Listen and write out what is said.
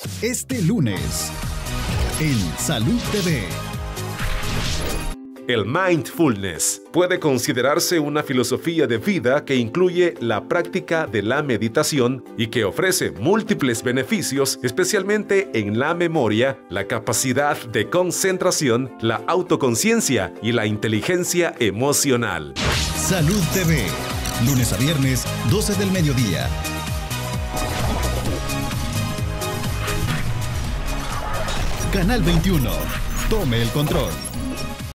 Este lunes, en Salud TV. El mindfulness puede considerarse una filosofía de vida que incluye la práctica de la meditación y que ofrece múltiples beneficios, especialmente en la memoria, la capacidad de concentración, la autoconciencia y la inteligencia emocional. Salud TV, lunes a viernes, 12 del mediodía. Canal 21. Tome el control.